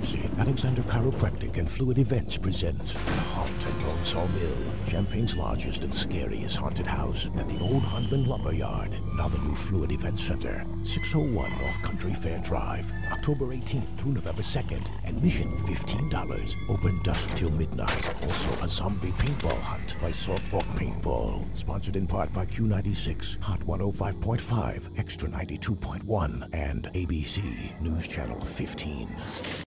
Jersey, Alexander Chiropractic and Fluid Events presents The Haunted Bonesaw Mill, Champaign's largest and scariest haunted house at the old Hunman Lumberyard, now the new Fluid Events Center, 601 North Country Fair Drive, October 18th through November 2nd. Admission $15. Open dusk till midnight. Also a zombie paintball hunt by Salt Fork Paintball. Sponsored in part by Q96, Hot 105.5, Extra 92.1, and ABC News Channel 15.